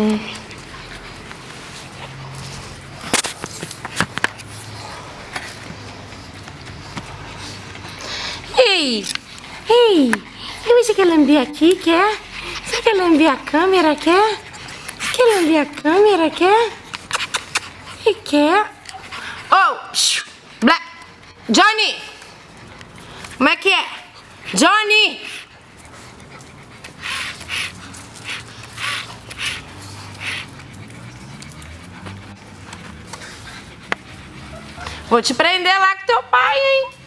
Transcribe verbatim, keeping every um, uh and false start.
Hum. Ei! Ei! Você quer lamber aqui, quer? Você quer lamber a câmera, quer? Você quer lamber a câmera, quer? E quer? Oh! Black! Johnny! Como é que é? Johnny! Vou te prender lá com teu pai, hein?